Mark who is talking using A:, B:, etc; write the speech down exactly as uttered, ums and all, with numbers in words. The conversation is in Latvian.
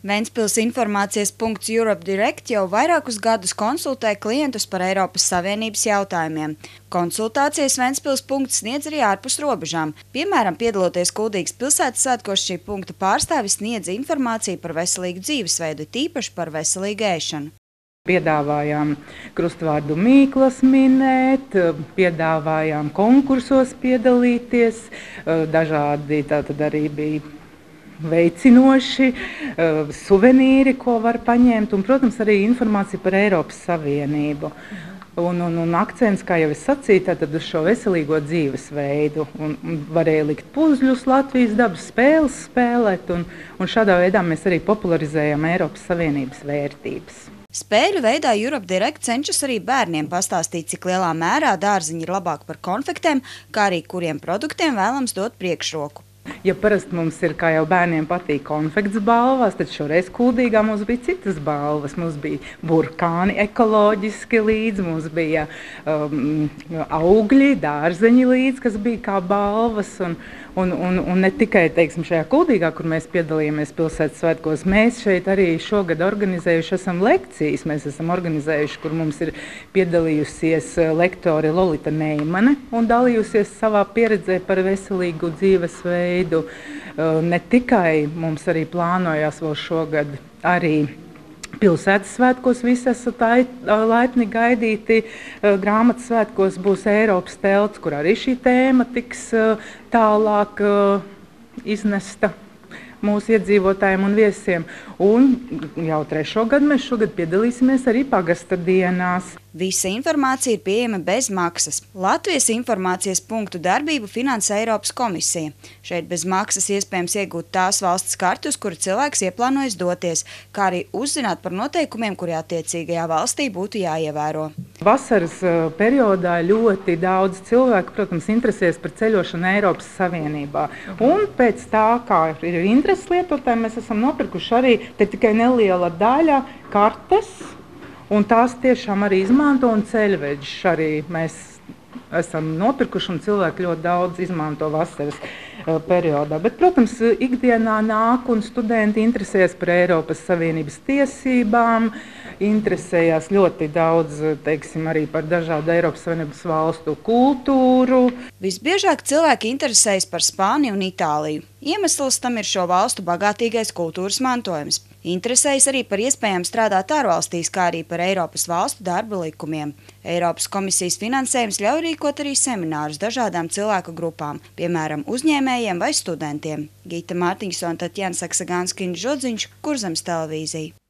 A: Ventspils informācijas punkts Europe Direct jau vairākus gadus konsultē klientus par Eiropas Savienības jautājumiem. Konsultācijas Ventspils punkts sniedz arī ārpus robežām. Piemēram, piedaloties Kuldīgas pilsētas svētkos, šī punkta pārstāvis sniedz informāciju par veselīgu dzīvesveidu, tīpaši par veselīgu ēšanu.
B: Piedāvājām krustvārdu mīklas minēt, piedāvājām konkursos piedalīties, dažādi tātad arī bija veicinoši, suvenīri, ko var paņemt, un, protams, arī informācija par Eiropas Savienību. Un, un, un akcents, kā jau es sacīju, tātad uz šo veselīgo dzīvesveidu. Un, un varēja likt puzļus, Latvijas dabas spēles spēlēt, un, un šādā veidā mēs arī popularizējam Eiropas Savienības vērtības.
A: Spēļu veidā Europe Direct cenšas arī bērniem pastāstīt, cik lielā mērā dārziņi ir labāk par konfektēm, kā arī kuriem produktiem vēlams dot priekšroku.
B: Ja parasti mums ir, kā jau bērniem patīk, konfekts balvās, tad šoreiz Kuldīgā mums bija citas balvas. Mums bija burkāni ekoloģiski līdzi, mums bija um, augļi, dārzeņi līdzi, kas bija kā balvas. Un, un, un, un ne tikai, teiksim, šajā Kuldīgā, kur mēs piedalījāmies pilsētas svētkos, mēs šeit arī šogad organizējuši esam lekcijas. Mēs esam organizējuši, kur mums ir piedalījusies lektore Lolita Neimane un dalījusies savā pieredzē par veselīgu dzīvesveidu. Ne tikai mums arī plānojās vēl šogad arī pilsētas svētkos, visi esat laipni gaidīti. Grāmatas svētkos būs Eiropas telts, kur arī šī tēma tiks tālāk iznesta mūsu iedzīvotājiem un viesiem. Un jau trešo gadu mēs šogad piedalīsimies arī pagasta dienās.
A: Visa informācija ir pieejama bez maksas. Latvijas informācijas punktu darbību finansē Eiropas komisija. Šeit bez maksas iespējams iegūt tās valsts karti, uz kuru cilvēks ieplānojas doties, kā arī uzzināt par noteikumiem, kuri attiecīgajā valstī būtu jāievēro.
B: Vasaras periodā ļoti daudz cilvēku, protams, interesēs par ceļošanu Eiropas Savienībā. Un pēc tā, kā ir intereses lietotājiem, mēs esam nopirkuši arī te tikai neliela daļa kartes, un tās tiešām arī izmanto, un ceļveģis arī mēs esam nopirkuši, un cilvēki ļoti daudz izmanto vasaras uh, periodā. Bet, protams, ikdienā nāk un studenti interesējas par Eiropas Savienības tiesībām, interesējās ļoti daudz, teiksim, arī par dažādu Eiropas Savienības valstu kultūru.
A: Visbiežāk cilvēki interesējas par Spāniju un Itāliju. Iemesls tam ir šo valstu bagātīgais kultūras mantojums. Interesējas arī par iespējām strādāt ārvalstīs, kā arī par Eiropas valstu darba likumiem. Eiropas komisijas finansējums ļauj rīkot arī seminārus dažādām cilvēku grupām, piemēram, uzņēmējiem vai studentiem. Gita Mārtiņsona, Tatjana Saksagānskiņa, Žodziņš, Kurzemes televīzija.